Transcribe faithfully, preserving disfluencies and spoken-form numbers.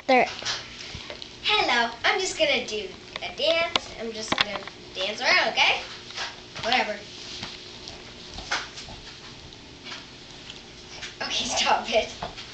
There. Hello. I'm just gonna do a dance. I'm just gonna dance around, okay? Whatever. Okay, stop it.